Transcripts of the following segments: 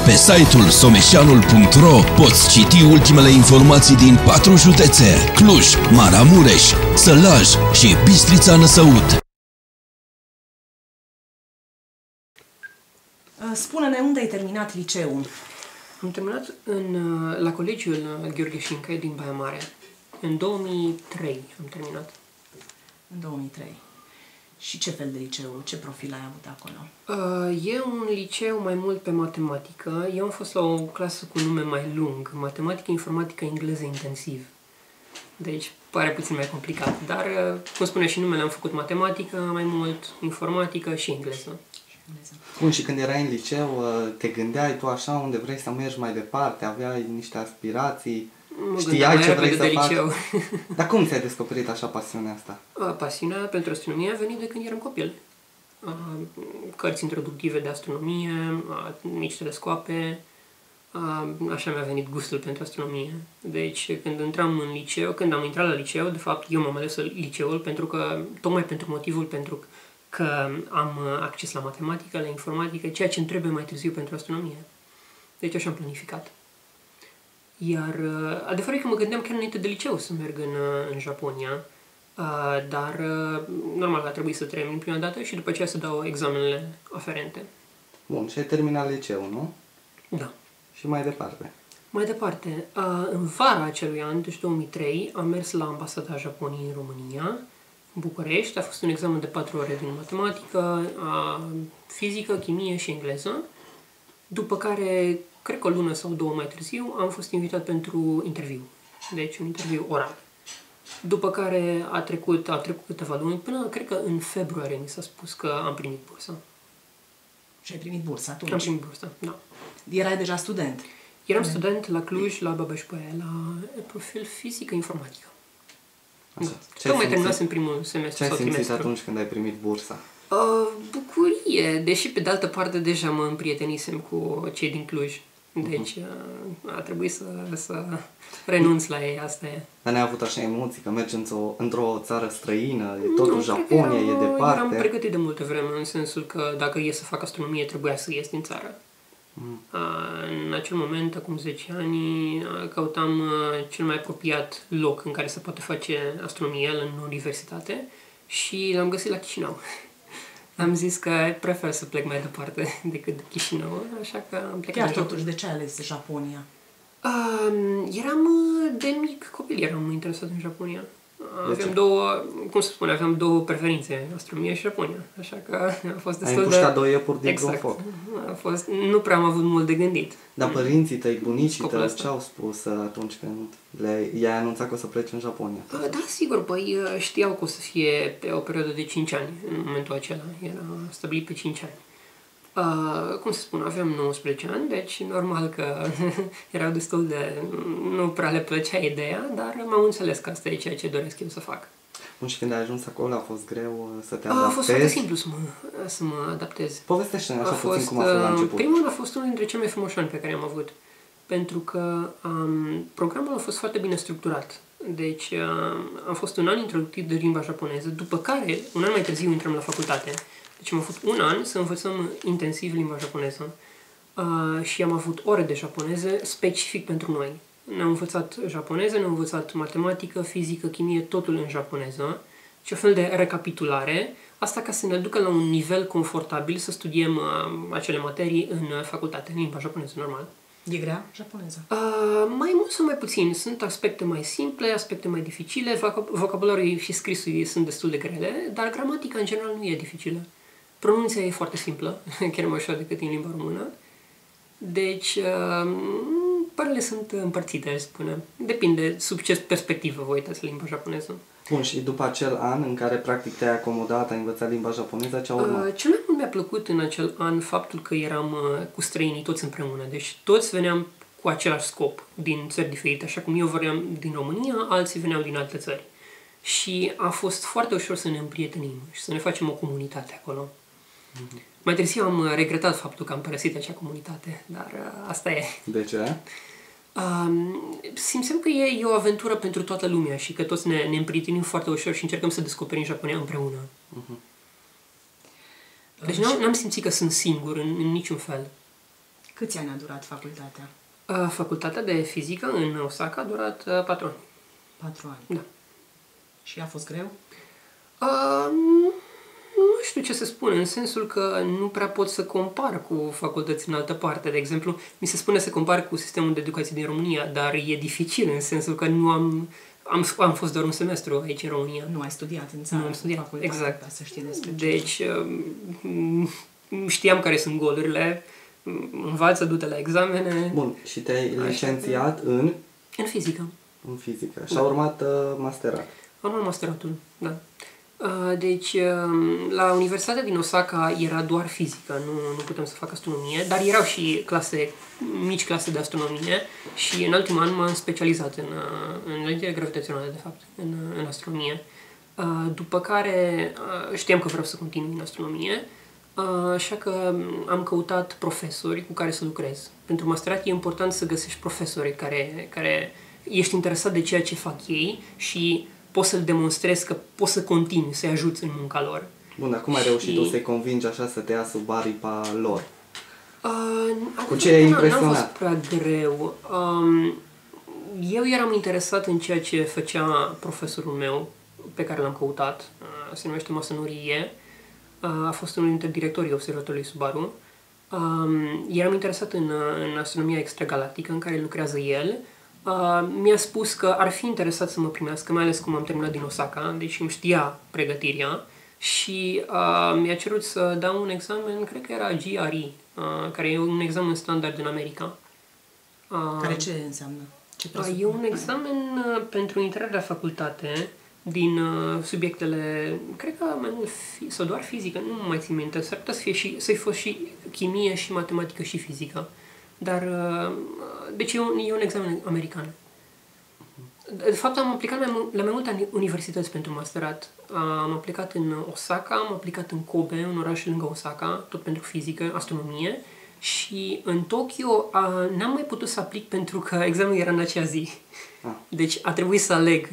Pe site-ul someșanul.ro poți citi ultimele informații din 4 județe: Cluj, Maramureș, Sălaj și Bistrița Năsăud. Spune-ne, unde ai terminat liceul? Am terminat la colegiul Gheorghe Șincai din Baia Mare. În 2003 am terminat. În 2003. Și ce fel de liceu? Ce profil ai avut acolo? E un liceu mai mult pe matematică. Eu am fost la o clasă cu nume mai lung. Matematică, informatică, engleză intensiv. Deci pare puțin mai complicat. Dar, cum spune și numele, am făcut matematică mai mult, informatică și engleză. Bun, și când erai în liceu, te gândeai tu așa unde vrei să mergi mai departe? Aveai niște aspirații? Știai ce vrei să faci? Dar cum ți-ai descoperit așa pasiunea asta? Pasiunea pentru astronomie a venit de când eram copil. Cărți introductive de astronomie, mici telescoape, așa mi-a venit gustul pentru astronomie. Deci când am intrat la liceu, de fapt eu m-am ales liceul tocmai pentru motivul pentru că am acces la matematică, la informatică, ceea ce îmi trebuie mai târziu pentru astronomie. Deci așa am planificat. Iar adevărul e că mă gândeam chiar înainte de liceu să merg în Japonia, dar normal că a trebuit să termin prima dată și după aceea să dau examenele aferente. Bun, și ai terminat liceul, nu? Da. Și mai departe? Mai departe, în vara acelui an, deci 2003, am mers la ambasada Japoniei în România, în București. A fost un examen de 4 ore din matematică, fizică, chimie și engleză, după care, cred că o lună sau 2 mai târziu, am fost invitat pentru interviu. Deci un interviu oral. După care au trecut câteva luni, până cred că în februarie mi s-a spus că am primit bursa. Și ai primit bursa atunci? Am primit bursa, da. Erai deja student? Eram student la Cluj, la Babeș-Bolyai, la profil fizică-informatică. Da. Tocmai terminasem primul semestru sau trimestru. Ce ai simțit atunci când ai primit bursa? Bucurie, deși pe de altă parte deja mă împrietenisem cu cei din Cluj. Deci a trebuit să renunț la ei, asta e. Dar n-ai avut așa emoții că mergi într-o țară străină, e totul Japonia, e departe? Eram pregătit de multă vreme, în sensul că dacă e să fac astronomie, trebuia să ies din țară. În acel moment, acum 10 ani, căutam cel mai apropiat loc în care se poate face astronomie în universitate și l-am găsit la Chișinău. Am zis că prefer să plec mai departe decât Chișinău, așa că am plecat. Chiar totuși, de ce ai ales Japonia? Eram de mic copil, eram interesat în Japonia. Aveam două preferințe, astronomia și Japonia, așa că a fost destul de... Ai împușcat 2 iepuri dintr-un foc. Nu prea am avut mult de gândit. Dar părinții tăi, bunicii tăi, ce au spus atunci când i-ai anunțat că o să pleci în Japonia? Da, sigur, păi știau că o să fie pe o perioadă de 5 ani în momentul acela, era stabilit pe 5 ani. Cum să spun, aveam 19 ani, deci normal că erau destul de... Nu prea le plăcea ideea, dar m-am înțeles că asta e ceea ce doresc eu să fac. Bun, și când ai ajuns acolo a fost greu să te adaptezi? A fost foarte simplu să mă adaptez. Povestește-ne așa puțin cum a fost la început. Primul an a fost unul dintre cei mai frumoși ani pe care am avut, pentru că programul a fost foarte bine structurat. Deci am fost un an introductiv de limba japoneză, după care, un an mai târziu, intrăm la facultate. Deci am avut un an să învățăm intensiv limba japoneză și am avut ore de japoneză specific pentru noi. Ne-am învățat japoneză, ne-am învățat matematică, fizică, chimie, totul în japoneză și o fel de recapitulare, asta ca să ne ducă la un nivel confortabil să studiem acele materii în facultate, în limba japoneză, normal. E grea japoneza? Mai mult sau mai puțin. Sunt aspecte mai simple, aspecte mai dificile, vocabularul și scrisul sunt destul de grele, dar gramatica în general nu e dificilă. Pronunția e foarte simplă, chiar mai ușor decât în limba română. Deci, părele sunt împărțite, aș spune. Depinde sub ce perspectivă vă uitați la limba japoneză. Bun, și după acel an în care practic te-ai acomodat, ai învățat limba japoneză, ce a urmat? Cel mai mult mi-a plăcut în acel an faptul că eram cu străinii toți împreună. Deci toți veneam cu același scop din țări diferite. Așa cum eu veneam din România, alții veneau din alte țări. Și a fost foarte ușor să ne împrietenim și să ne facem o comunitate acolo. Mai târziu am regretat faptul că am părăsit acea comunitate, dar asta e. De ce? Simțeam că e o aventură pentru toată lumea și că toți ne împrietenim foarte ușor și încercăm să descoperim Japonia împreună. Deci n-am simțit că sunt singur în niciun fel. Câți ani a durat facultatea? Facultatea de fizică în Osaka a durat 4 ani. 4 ani. Da. Și a fost greu? Nu știu ce să spun, în sensul că nu prea pot să compar cu facultăți în altă parte. De exemplu, mi se spune să compar cu sistemul de educație din România, dar e dificil în sensul că nu am fost doar un semestru aici în România. Nu ai studiat în țară. Nu am studiat, exact. Ca să știi despre ce. Deci, știam care sunt golurile, învață, du-te la examene. Bun, și te-ai licențiat în? În fizică. În fizică. Și a urmat masterat. Am urmat masteratul, da. Deci, la Universitatea din Osaka era doar fizică, nu putem să fac astronomie, dar erau și mici clase de astronomie și în ultimul an m-am specializat în lentile gravitaționale, de fapt, în astronomie. După care știam că vreau să continui în astronomie, așa că am căutat profesori cu care să lucrez. Pentru masterat e important să găsești profesori care ești interesat de ceea ce fac ei și poți să-l demonstrezi că poți să continui, să-i ajuți în munca lor. Bun, dar cum ai reușit tu să-i convingi așa să te ia sub aripa lor? Cu ce ai impresionat? N-a fost prea greu. Eu eram interesat în ceea ce făcea profesorul meu, pe care l-am căutat. Se numește Masanori Ie. A fost unul dintre directorii observatorului Subaru. Eram interesat în astronomia extragalactică în care lucrează el. Mi-a spus că ar fi interesat să mă primească, mai ales cum am terminat din Osaka, deci îmi știa pregătirea și mi-a cerut să dau un examen, cred că era GRE, care e un examen standard în America. Care ce înseamnă? Ce e un examen pentru intrarea la facultate din subiectele, cred că mai mult sau doar fizică, nu mai țin minte, s-ar putea să-i fost și chimie și matematică și fizică. Dar, deci e un examen american. De fapt, am aplicat la mai multe universități pentru masterat. Am aplicat în Osaka, am aplicat în Kobe, un oraș lângă Osaka, tot pentru fizică, astronomie. Și în Tokyo n-am mai putut să aplic pentru că examenul era în acea zi. Deci a trebuit să aleg,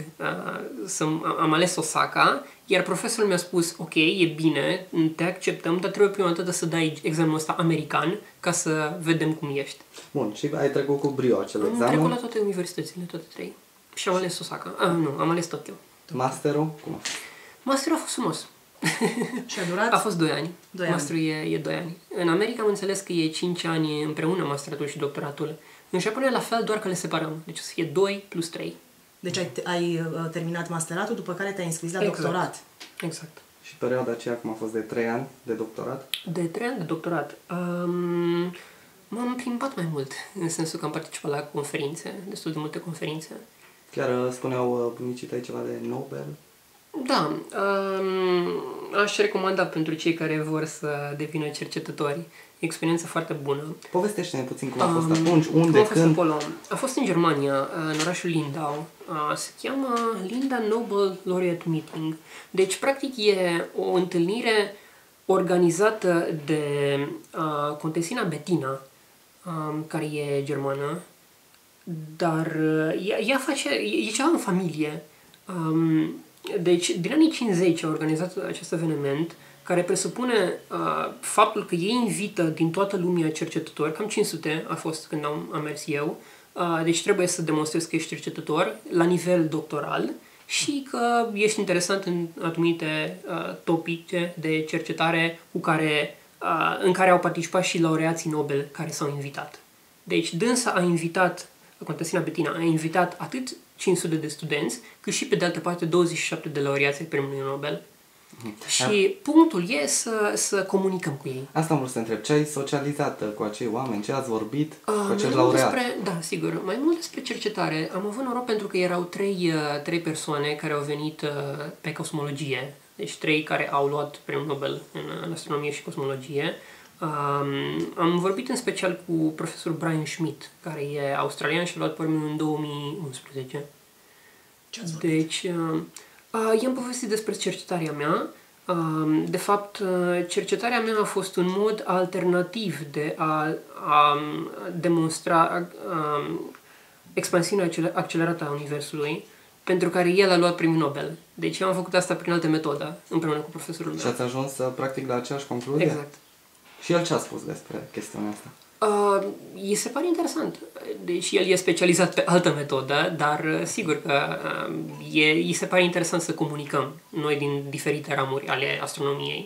am ales Osaka, iar profesorul mi-a spus, ok, e bine, te acceptăm, dar trebuie prima dată să dai examenul ăsta american ca să vedem cum ești. Bun, și ai trecut cu brio acel examen? Am trecut la toate universitățile, toate 3. Și am ales Osaka. Nu, am ales Tokyo. Masterul? Cum? Masterul a fost frumos. Și a durat? A fost 2 ani. 2 ani. Masterul e 2 ani. În America am înțeles că e 5 ani împreună masteratul și doctoratul. În Japonia la fel, doar că le separăm. Deci o să fie 2 plus 3. Deci ai terminat masteratul, după care te-ai înscris la doctorat. Exact. Și perioada aceea cum a fost de 3 ani de doctorat? De 3 ani de doctorat. M-am plimbat mai mult, în sensul că am participat la conferințe, destul de multe conferințe. Chiar spuneau bunicii tăi ceva de Nobel? Da, aș recomanda pentru cei care vor să devină cercetători. E o experiență foarte bună. Povestește-ne puțin cum a fost atunci, unde, cum a fost când? Acolo. A fost în Germania, în orașul Lindau. Se cheamă Linda Nobel Laureate Meeting. Deci, practic, e o întâlnire organizată de contesina Bettina, care e germană, dar e ceva în familie. Deci, din anii 50 a organizat acest eveniment care presupune faptul că ei invită din toată lumea cercetători, cam 500 a fost când am mers eu, deci trebuie să demonstrezi că ești cercetător la nivel doctoral și că ești interesant în anumite topice de cercetare în care au participat și laureații Nobel care s-au invitat. Deci dânsa a invitat, contesina Bettina, a invitat atât 500 de studenți, cât și pe de altă parte 27 de laureați ai premiului Nobel. Și punctul e să comunicăm cu ei. Asta am vrut să întreb. Ce ai socializat cu acei oameni? Ce ați vorbit cu acei laureați? Da, sigur. Mai mult despre cercetare. Am avut noroc pentru că erau trei persoane care au venit pe cosmologie. Deci 3 care au luat premiul Nobel în astronomie și cosmologie. Am vorbit în special cu profesorul Brian Schmidt, care e australian și a luat premiul în 2011. Ce ați vorbit? Deci, i-am povestit despre cercetarea mea. De fapt, cercetarea mea a fost un mod alternativ de a demonstra expansiunea accelerată a Universului, pentru care el a luat premiul Nobel. Deci eu am făcut asta prin altă metodă, împreună cu profesorul meu. Și ați ajuns practic la aceeași concluzie? Exact. Și el ce a spus despre chestiunea asta? Îi se pare interesant. Deci el e specializat pe altă metodă, dar sigur că îi se pare interesant să comunicăm noi din diferite ramuri ale astronomiei.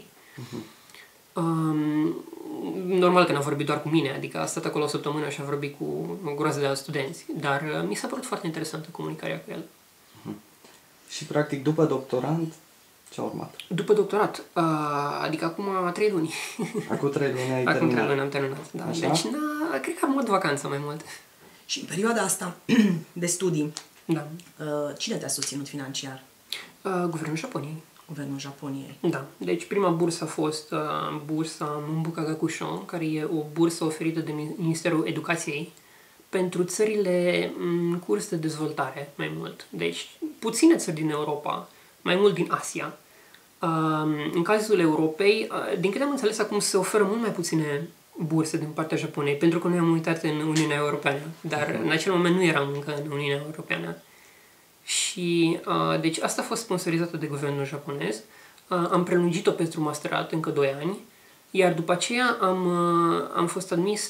Normal că n-a vorbit doar cu mine, adică a stat acolo o săptămână și a vorbit cu o groază de alți studenți, dar mi s-a părut foarte interesantă comunicarea cu el. Și practic după doctorand, ce a urmat? După doctorat, adică acum 3 luni. Acum 3 luni ai Acum terminat. 3 luni am terminat, da. Așa? Deci, cred că am luat vacanță mai mult. Și în perioada asta de studii, Da. cine te-a susținut financiar? Guvernul Japoniei. Guvernul Japoniei. Da. Deci prima bursă a fost bursa Mumbuka Gakusho, care e o bursă oferită de Ministerul Educației pentru țările în curs de dezvoltare, mai mult. Deci puține țări din Europa, mai mult din Asia. În cazul Europei, din câte am înțeles, acum se oferă mult mai puține burse din partea Japoniei, pentru că noi am uitat în Uniunea Europeană, dar în acel moment nu eram încă în Uniunea Europeană. Și deci asta a fost sponsorizată de guvernul japonez. Am prelungit-o pentru masterat încă 2 ani, iar după aceea am fost admis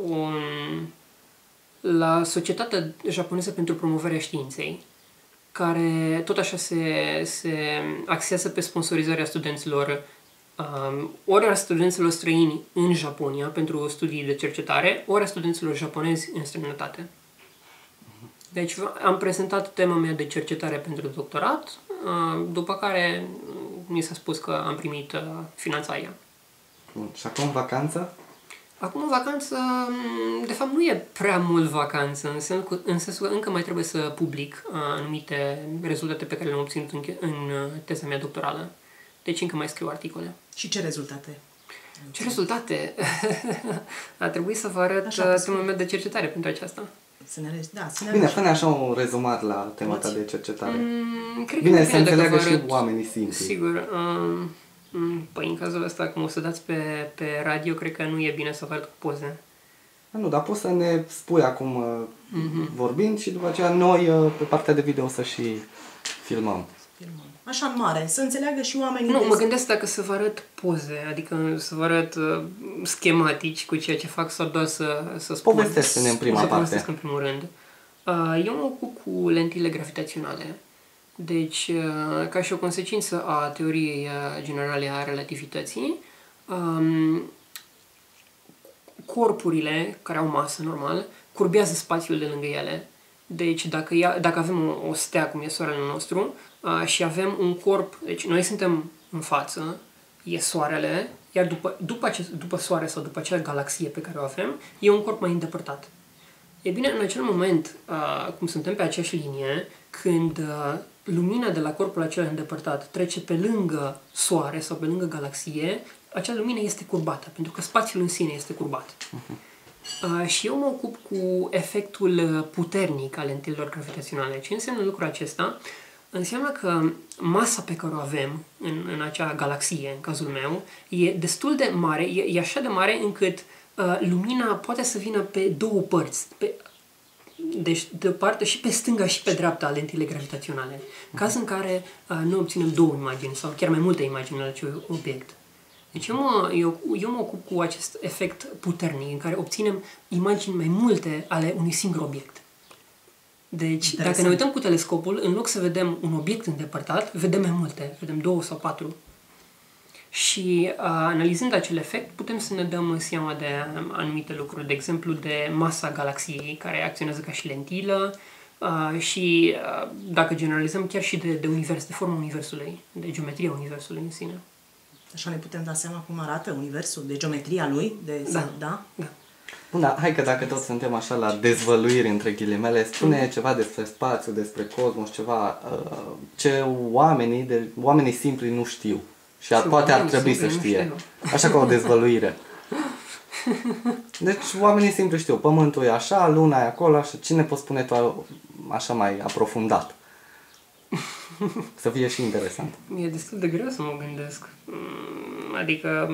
la Societatea Japoneză pentru Promovarea Științei, care tot așa se axează pe sponsorizarea studenților, ori a studenților străini în Japonia pentru studii de cercetare, ori a studenților japonezi în străinătate. Deci am prezentat tema mea de cercetare pentru doctorat, după care mi s-a spus că am primit finanțarea. Bun. Și acum vacanța? Acum vacanță, de fapt nu e prea mult vacanță, în sensul că încă mai trebuie să public anumite rezultate pe care le-am obținut în teza mea doctorală. Deci încă mai scriu articole. Și ce rezultate? Ce rezultate? A trebuit să vă arăt tema mea de cercetare pentru aceasta. Bine, fă-ne așa un rezumat la tema ta de cercetare. Bine, să înțeleagă și oamenii simpli. Sigur. Păi în cazul ăsta, cum o să dați pe radio, cred că nu e bine să vă arăt cu poze. Nu, dar poți să ne spui acum vorbind și după aceea noi pe partea de video să și filmăm. Așa în mare, să înțeleagă și oamenii. Nu, mă gândesc dacă să vă arăt poze, adică să vă arăt schematici cu ceea ce fac sau doar să spun. Povestește-ne în prima parte. Povestesc în primul rând. Eu mă ocup cu lentile gravitaționale. Deci, ca și o consecință a teoriei generale a relativității, corpurile care au masă normal curbează spațiul de lângă ele. Deci dacă avem o stea, cum e Soarele nostru, și avem un corp, deci noi suntem în față, e Soarele, iar după Soare sau după acea galaxie pe care o avem, e un corp mai îndepărtat. E bine, în acel moment, cum suntem pe aceeași linie, când lumina de la corpul acela îndepărtat trece pe lângă Soare sau pe lângă galaxie, acea lumină este curbată, pentru că spațiul în sine este curbat. Și eu mă ocup cu efectul puternic al lentilelor gravitaționale. Ce înseamnă lucrul acesta? Înseamnă că masa pe care o avem în acea galaxie, în cazul meu, e destul de mare, e așa de mare încât lumina poate să vină pe 2 părți, deci de o parte și pe stânga și pe dreapta a lentilei gravitaționale, caz în care noi obținem 2 imagini sau chiar mai multe imagini la acel obiect. Deci eu mă ocup cu acest efect puternic în care obținem imagini mai multe ale unui singur obiect. Deci, dacă ne uităm cu telescopul, în loc să vedem un obiect îndepărtat, vedem mai multe, vedem 2 sau 4. Și analizând acel efect, putem să ne dăm seama de anumite lucruri, de exemplu de masa galaxiei, care acționează ca și lentilă, și dacă generalizăm chiar și de univers, de forma universului, de geometria universului în sine. Așa ne putem da seama cum arată universul, de geometria lui, da? Bun, dar hai că dacă tot suntem așa la dezvăluiri între ghilimele, spune ceva despre spațiu, despre cosmos, ceva ce oamenii simpli nu știu. Și poate ar trebui să știe. Așa ca o dezvăluire. Deci oamenii simpli știu, Pământul e așa, Luna e acolo, așa, cine poți spune tu așa mai aprofundat? Să fie și interesant. E destul de greu să mă gândesc. Adică,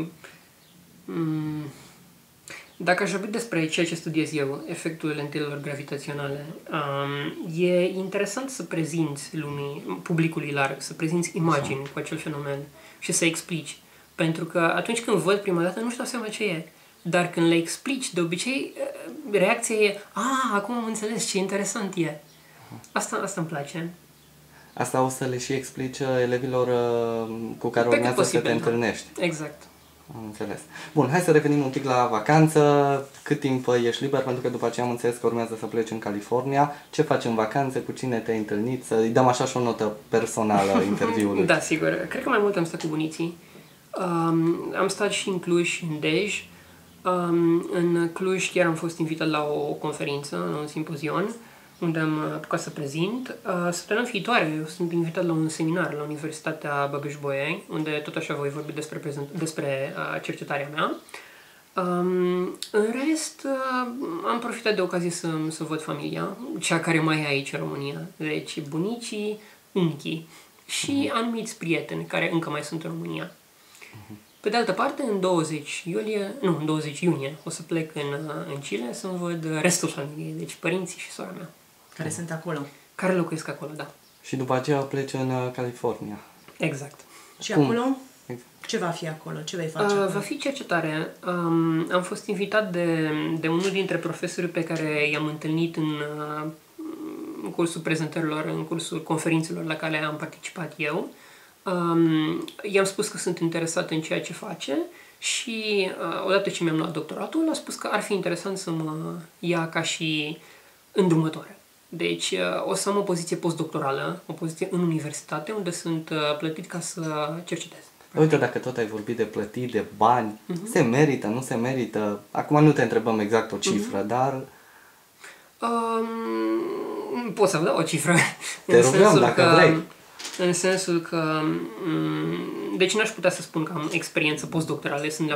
dacă aș vorbi despre ceea ce studiez eu, efectul lentilelor gravitaționale, e interesant să prezinți publicului larg, să prezinți imagini cu acel fenomen și să explici. Pentru că atunci când văd prima dată nu-și dau seama ce e. dar când le explici, de obicei, reacția e acum am înțeles, ce interesant e. Asta îmi place. Asta o să le și explici elevilor cu care urmează să te întâlnești. Exact. Am înțeles. Bun, hai să revenim un pic la vacanță. Cât timp ești liber? Pentru că după aceea am înțeles că urmează să pleci în California. Ce faci în vacanță? Cu cine te-ai întâlnit? Să-i dăm așa și o notă personală interviului. Da, sigur. Cred că mai mult am stat cu bunicii. Am stat și în Cluj și în Dej. În Cluj chiar am fost invitat la o conferință, la un simpozion, unde am apucat să prezint. Săptămâna viitoare eu sunt invitat la un seminar la Universitatea Băbeș-Bolyai, unde tot așa voi vorbi despre cercetarea mea. În rest, am profitat de ocazie să văd familia, cea care mai e aici în România. Deci bunicii, unchii și anumiți prieteni care încă mai sunt în România. Pe de altă parte, în 20 iunie o să plec în Chile să-mi văd restul familiei, deci părinții și sora mea. Care sunt acolo. Care locuiesc acolo, da. Și după aceea pleci în California. Exact. Și acolo? Ce va fi acolo? Ce vei face acolo? Va fi cercetare. Am fost invitat de unul dintre profesorii pe care i-am întâlnit în cursul prezentărilor, în cursul conferințelor la care am participat eu. I-am spus că sunt interesat în ceea ce face și odată ce mi-am luat doctoratul, a spus că ar fi interesant să mă ia ca și îndrumătoare. Deci o să am o poziție postdoctorală, o poziție în universitate, unde sunt plătit ca să cercetez. Uite, dacă tot ai vorbit de plătit, de bani, se merită, nu se merită? Acum nu te întrebăm exact o cifră, dar... Pot să vă dau o cifră. Te rugăm, dacă vrei. În sensul că... Deci n-aș putea să spun că am experiență postdoctorală, sunt la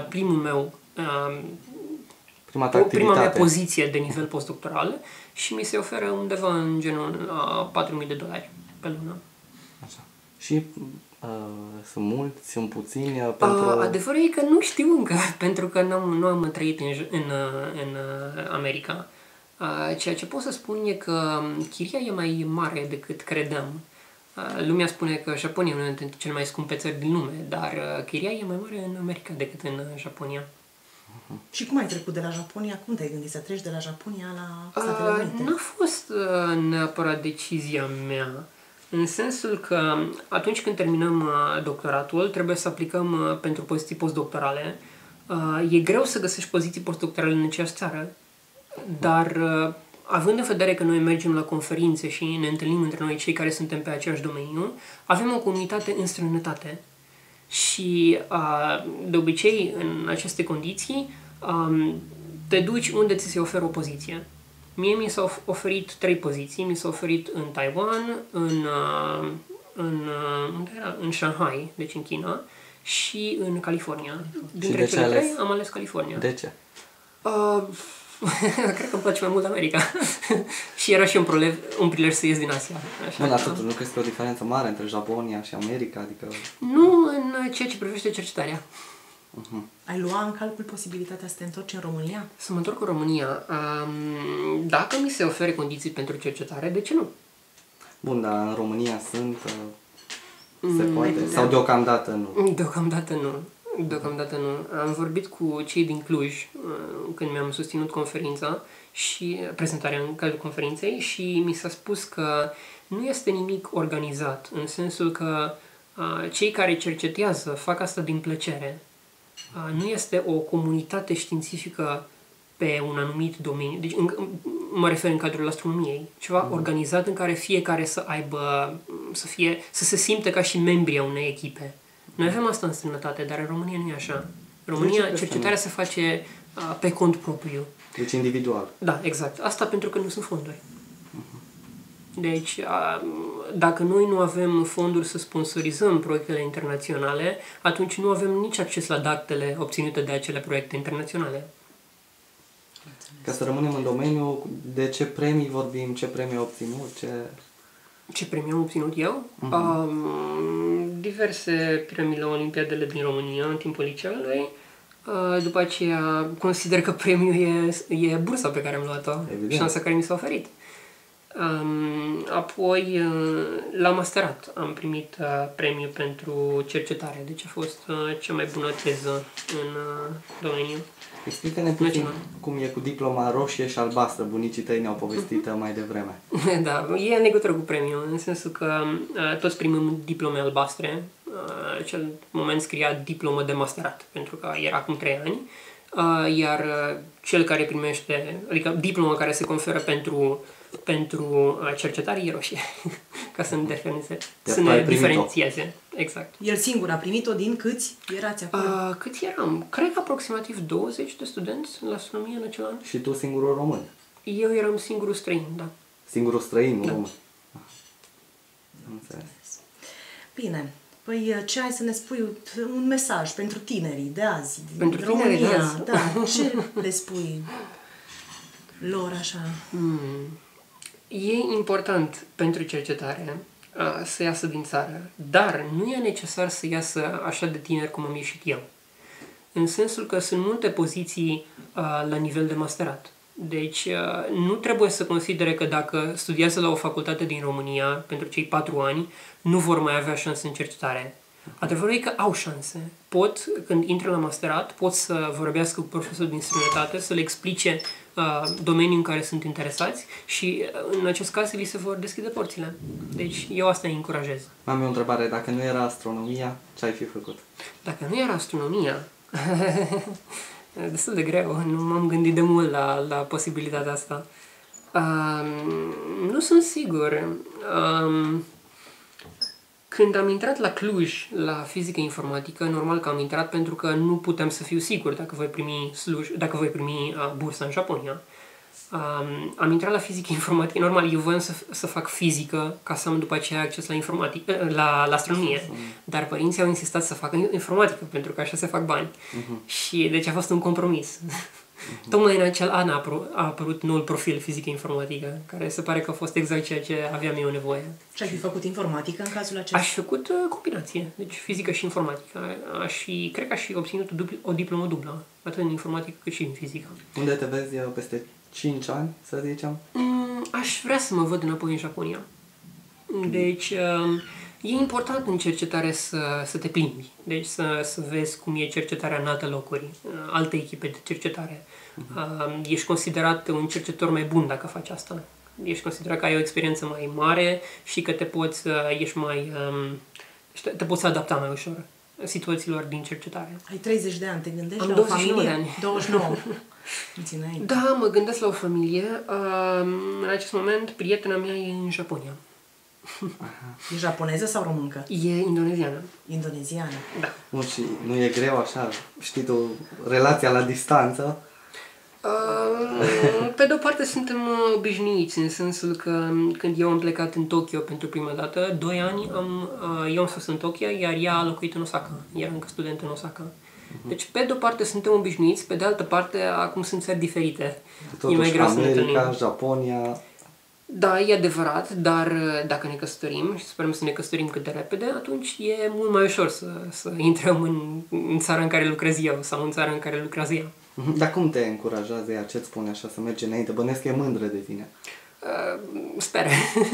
prima mea poziție de nivel postdoctoral și mi se oferă undeva în genul $4.000 pe lună. Așa. Și sunt mulți, sunt puțini pentru... Adevărul e că nu știu încă, pentru că nu am trăit în America. Ceea ce pot să spun e că chiria e mai mare decât credeam. Lumea spune că Japonia e una dintre cele mai scumpe țări din lume, dar chiria e mai mare în America decât în Japonia. Și cum ai trecut de la Japonia? Cum te-ai gândit să treci de la Japonia la Statele Unite? N-a fost neapărat decizia mea, în sensul că atunci când terminăm doctoratul, trebuie să aplicăm pentru poziții postdoctorale. E greu să găsești poziții postdoctorale în aceeași țară, dar având în vedere că noi mergem la conferințe și ne întâlnim între noi cei care suntem pe același domeniu, avem o comunitate în străinătate. Și de obicei, în aceste condiții, te duci unde ți se oferă o poziție. Mie mi s-au oferit 3 poziții. Mi s-a oferit în Taiwan, în Shanghai, deci în China, și în California. Dintre cele 3 am ales California. De ce? Cred că îmi place mai mult America. Și era și un prilej să ies din Asia. Bun, dar totuși nu crezi că e o diferență mare între Japonia și America? Adică... Nu în ceea ce privește cercetarea. Ai lua în calcul posibilitatea să te întorci în România? Să mă întorc în România. Dacă mi se oferă condiții pentru cercetare, de ce nu? Bun, dar în România sunt... se poate? Sau deocamdată nu? Deocamdată nu. Deocamdată nu. Am vorbit cu cei din Cluj când mi-am susținut conferința și prezentarea în cadrul conferinței și mi s-a spus că nu este nimic organizat, în sensul că cei care cercetează fac asta din plăcere. Nu este o comunitate științifică pe un anumit domeniu. Deci mă refer în cadrul astronomiei. Ceva organizat în care fiecare să aibă, să se simtă ca și membri a unei echipe. Noi avem asta în străinătate, dar în România nu e așa. În România cercetarea se face pe cont propriu. Deci individual. Da, exact. Asta pentru că nu sunt fonduri. Deci, dacă noi nu avem fonduri să sponsorizăm proiectele internaționale, atunci nu avem nici acces la datele obținute de acele proiecte internaționale. Ca să rămânem în domeniu, de ce premii vorbim, ce premii ai obținut, Ce premii am obținut eu? Diverse premii la Olimpiadele din România în timpul liceului. După aceea consider că premiul e bursa pe care am luat-o, șansa care mi s-a oferit. Apoi la masterat am primit premiu pentru cercetare, deci a fost cea mai bună teză în domeniu. Explică-ne puțin cum e cu diploma roșie și albastră. Bunicii tăi ne-au povestit mai devreme. Da, e în legătură cu premiul, în sensul că toți primim diplome albastre. Acel moment scria diplomă de masterat, pentru că era acum 3 ani. Iar cel care primește, adică diploma care se conferă pentru cercetare e roșie, ca să ne diferențieze. Exact. El singur a primit-o din câți erați acolo? Câți eram? Cred că aproximativ 20 de studenți la astronomie în acel an. Și tu singurul român? Eu eram singurul străin, da. Singurul străin, nu da. român? Înțeles. Bine. Păi ce ai să ne spui un mesaj pentru tinerii de azi, pentru din România? Tinerii de azi? Da, ce le spui lor așa? E important pentru cercetare să iasă din țară, dar nu e necesar să iasă așa de tineri cum am ieșit eu. În sensul că sunt multe poziții la nivel de masterat. Deci nu trebuie să considere că dacă studiază la o facultate din România pentru cei 4 ani, nu vor mai avea șanse în cercetare. Adevărul e că au șanse. Pot, când intră la masterat, pot să vorbească cu profesori din străinătate, să le explice domeniul în care sunt interesați și în acest caz li se vor deschide porțile. Deci eu asta îi încurajez. Am o întrebare. Dacă nu era astronomia, ce ai fi făcut? Dacă nu era astronomia... destul de greu, nu m-am gândit de mult la posibilitatea asta. Nu sunt sigur. Când am intrat la Cluj, la fizică informatică, normal că am intrat pentru că nu puteam să fiu sigur dacă voi primi bursa în Japonia. Am intrat la fizică informatică, normal, eu voiam să fac fizică ca să am după aceea acces la informatică, la astronomie, dar părinții au insistat să fac informatică pentru că așa se fac bani. Și deci a fost un compromis. Tocmai în acel an a apărut noul profil fizică informatică, care se pare că a fost exact ceea ce aveam eu nevoie. Și ai fi făcut informatică în cazul acesta? Aș fi făcut combinație, deci fizică și informatică. Cred că aș fi obținut o diplomă dublă, atât în informatică cât și în fizică. Unde te vezi peste 5 ani, să zicem? Aș vrea să mă văd înapoi în Japonia. Deci, e important în cercetare să te plimbi. Deci să vezi cum e cercetarea în alte locuri, alte echipe de cercetare. Ești considerat un cercetător mai bun dacă faci asta. Ești considerat că ai o experiență mai mare și că te poți adapta mai ușor situațiilor din cercetare. Ai 30 de ani, te gândești am la o familie? De ani. 29. Da, mă gândesc la o familie. În acest moment, prietena mea e în Japonia. E japoneză sau româncă? E indoneziană. Indoneziană. Da. Bun, și nu e greu așa, știi tu, relația la distanță? Pe de o parte suntem obișnuiți, în sensul că când eu am plecat în Tokyo pentru prima dată, 2 ani eu am fost în Tokyo, iar ea a locuit în Osaka. Era încă student în Osaka. Deci, pe de o parte suntem obișnuiți, pe de altă parte, acum sunt țări diferite. Totuși, e mai greu America, să ne întâlnim. Japonia... Da, e adevărat, dar dacă ne căsătorim și sperăm să ne căsătorim cât de repede, atunci e mult mai ușor să intrăm în țara în care lucrez eu sau în țara în care lucrează ea. Dar cum te încurajează ea? Ce-ți spune așa să mergi înainte? Bănesc că e mândră de tine. Sper.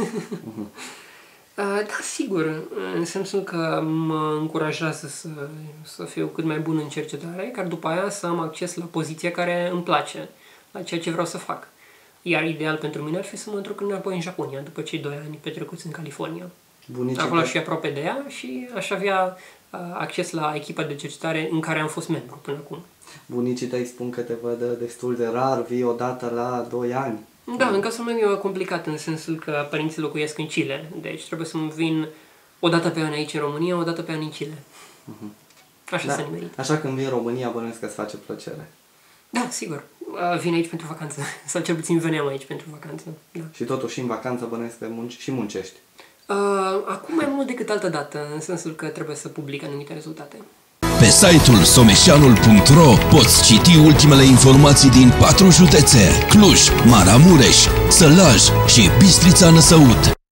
Da, sigur, în sensul că mă încurajează să fiu cât mai bun în cercetare, ca după aia să am acces la poziția care îmi place, la ceea ce vreau să fac. Iar ideal pentru mine ar fi să mă întorc înapoi în Japonia, după cei 2 ani petrecuți în California. Acolo aș fi aproape de ea și aș avea acces la echipa de cercetare în care am fost membru până acum. Bunicii tăi spun că te văd destul de rar, vii odată la 2 ani. Da, în cazul meu e complicat în sensul că părinții locuiesc în Chile, deci trebuie să-mi vin o dată pe an aici în România, o dată pe an în Chile. Așa se nimerit. Așa când vii în România, bănuiesc că îți face plăcere. Da, sigur. Vin aici pentru vacanță. Sau cel puțin veneam aici pentru vacanță. Da. Și totuși în vacanță bănuiesc că muncești. Acum mai mult decât altă dată, în sensul că trebuie să public anumite rezultate. Pe site-ul someșanul.ro poți citi ultimele informații din 4 județe: Cluj, Maramureș, Sălaj și Bistrița Năsăud.